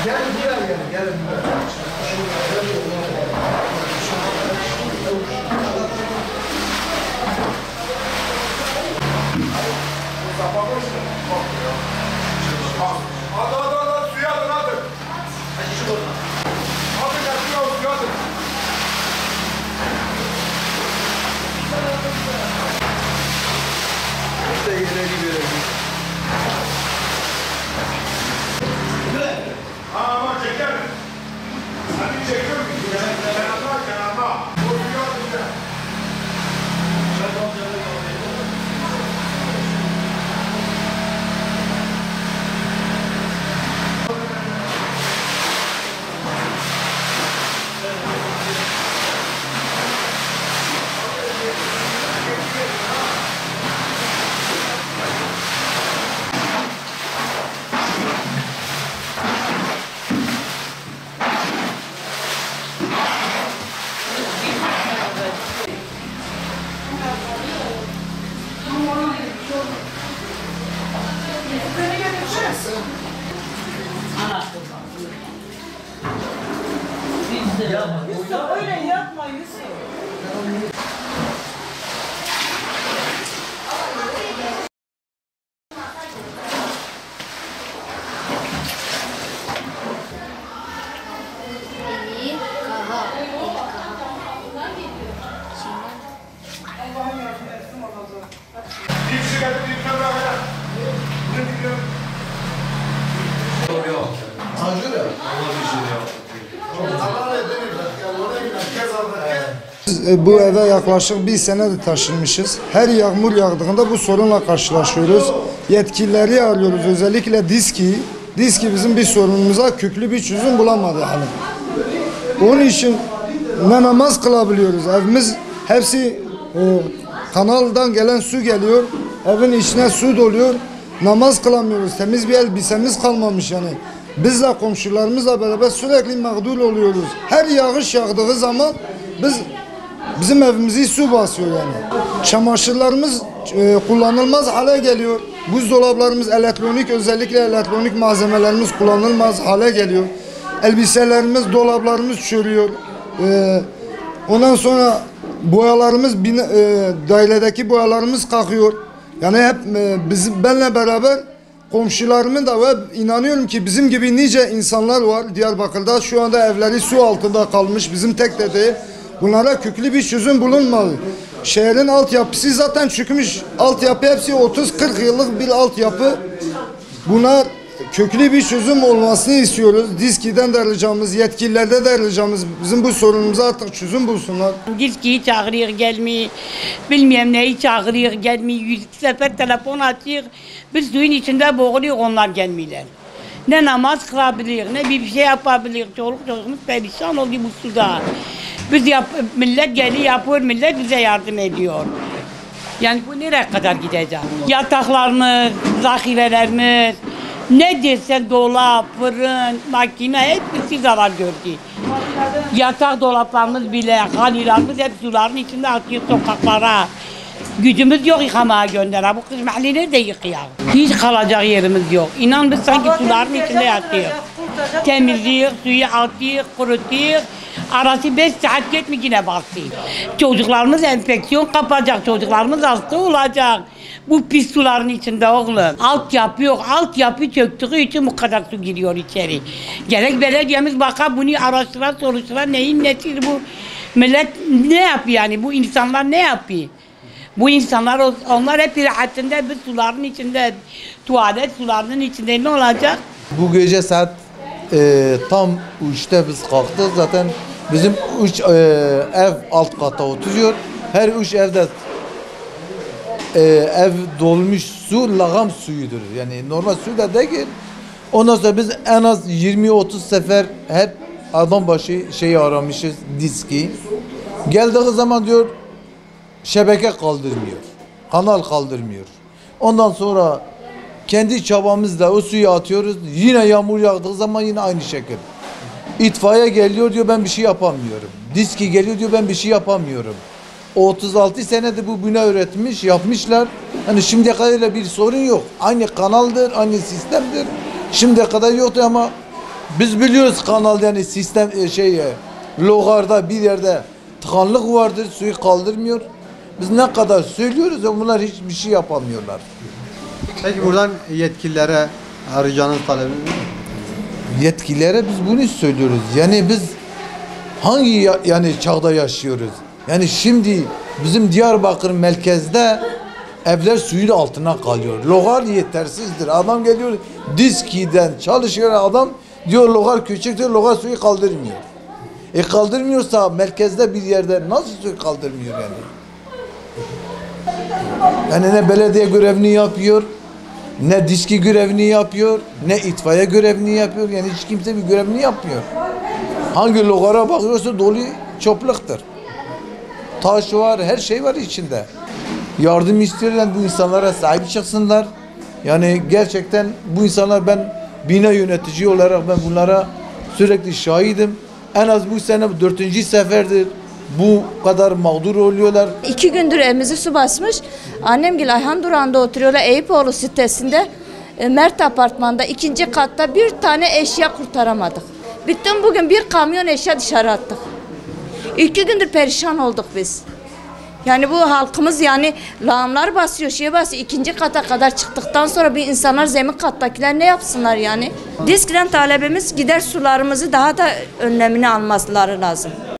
Gelin buraya gelin, gelin buraya. Hadi suya atın hadi. Hadi suya atın. Biz de ileri verelim. Ama çeker. Hadi çekiyor musun? Kenarda. Bu suya atın. Yusuf öyle yapma Yusuf. Bir kişi geldi, bir kişi bırakacak. Tanju da. Biz bu eve yaklaşık bir senedir taşınmışız. Her yağmur yağdığında bu sorunla karşılaşıyoruz. Yetkilileri arıyoruz, özellikle DİSKİ'yi. DİSKİ bizim bir sorunumuza köklü bir çözüm bulamadı yani. Onun için ne namaz kılabiliyoruz. Evimiz hepsi kanaldan gelen su geliyor. Evin içine su doluyor. Namaz kılamıyoruz. Temiz bir elbisemiz kalmamış yani. Bizle komşularımızla beraber sürekli mağdur oluyoruz. Her yağış yağdığı zaman bizim evimizi su basıyor yani. Çamaşırlarımız kullanılmaz hale geliyor. Buzdolaplarımız elektronik, özellikle elektronik malzemelerimiz kullanılmaz hale geliyor. Elbiselerimiz, dolaplarımız çürüyor. Ondan sonra boyalarımız, dairedeki boyalarımız kalkıyor. Yani hep benle beraber komşularımın da ve inanıyorum ki bizim gibi nice insanlar var Diyarbakır'da. Şu anda evleri su altında kalmış, bizim tek de değil. Bunlara köklü bir çözüm bulunmalı. Şehrin altyapısı zaten çökmüş. Altyapı hepsi 30-40 yıllık bir altyapı. Buna köklü bir çözüm olmasını istiyoruz. DİSKİ'den de ricamız, yetkililerde de ricamız, bizim bu sorunumuza artık çözüm bulsunlar. DİSKİ'yi çağırıyor gelmiyor, bilmem neyi çağırıyor gelmiyor, 100 sefer telefon açıyor, biz suyun içinde boğuluyor, onlar gelmiyorlar. Ne namaz kılabilir, ne bir şey yapabilir, çoluk çocuğumuz perişan oldu bu suda. Millet geliyor yapıyor, millet bize yardım ediyor. Yani bu nereye kadar gidecek? Yataklarımız, zahirelerimiz, ne dersen dolap, fırın, makine hepsi zarar gördü. Yatak dolaplarımız bile, halilerimiz hep suların içinde atıyor sokaklara. Gücümüz yok yıkamaya gönderen. Bu kız mahalleyi nerede yıkayalım? Hiç kalacak yerimiz yok. İnan biz sanki suların içinde yatıyor. Temizliyor, suyu atıyor, kurutuyor. Arası 5 saat geçmiş yine bakıyor. Çocuklarımız enfeksiyon kapacak, çocuklarımız hasta olacak. Bu pis suların içinde oğlum. Altyapı yok, altyapı çöktüğü için bu kadar su giriyor içeri. Gerek belediyemiz bakar bunu araştıran soruşturan neyin nesidir bu? Millet ne yapıyor yani, bu insanlar ne yapıyor? Bu insanlar, onlar hep rahatında bir suların içinde, tuvalet sularının içinde ne olacak? Bu gece saat tam 3'te biz kalktık. Zaten bizim 3 ev alt kata oturuyor. Her 3 evde ev dolmuş su lağım suyudur. Yani normal su da değil. Ondan sonra biz en az 20-30 sefer hep adam başı şeyi aramışız, DİSKİ. Geldiği zaman diyor şebeke kaldırmıyor. Kanal kaldırmıyor. Ondan sonra kendi çabamızla o suyu atıyoruz. Yine yağmur yağdığı zaman yine aynı şekilde. İtfaiye geliyor diyor ben bir şey yapamıyorum. DİSKİ geliyor diyor ben bir şey yapamıyorum. 36 senede bu bina üretmiş, yapmışlar. Hani şimdiye kadar bir sorun yok. Aynı kanaldır, aynı sistemdir. Şimdiye kadar yoktu ama Biz biliyoruz kanal yani sistem logarda bir yerde tıkanlık vardır, suyu kaldırmıyor. Biz ne kadar söylüyoruz ama bunlar hiçbir şey yapamıyorlar. Peki buradan yetkililere arayacağınız talebiniz ne? Yetkililere biz bunu söylüyoruz. Yani biz hangi yani çağda yaşıyoruz? Yani şimdi bizim Diyarbakır merkezde evler suyun altına kalıyor. Logar yetersizdir. Adam geliyor Diski'den çalışıyor adam diyor logar küçük diyor logar suyu kaldırmıyor. Kaldırmıyorsa merkezde bir yerde nasıl suyu kaldırmıyor yani? Yani ne belediye görevini yapıyor, ne diski görevini yapıyor, ne itfaiye görevini yapıyor. Yani hiç kimse bir görevini yapmıyor. Hangi logara bakıyorsa dolu çöplüktür. Taş var, her şey var içinde. Yardım istiyorlar, bu insanlara sahip çıksınlar. Yani gerçekten bu insanlar ben bina yönetici olarak ben bunlara sürekli şahidim. En az bu sene 4. seferdir bu kadar mağdur oluyorlar. 2 gündür evimizi su basmış. Annemgil Ayhan Duran'da oturuyorlar. Eyüpoğlu sitesinde Mert Apartman'da 2. katta bir tane eşya kurtaramadık. Bütün bugün bir kamyon eşya dışarı attık. 2 gündür perişan olduk biz. Yani bu halkımız yani lağımlar basıyor, basıyor. 2. kata kadar çıktıktan sonra bir insanlar zemin kattakiler ne yapsınlar yani? Disk'ten talebimiz gider sularımızı daha da önlemini almaları lazım.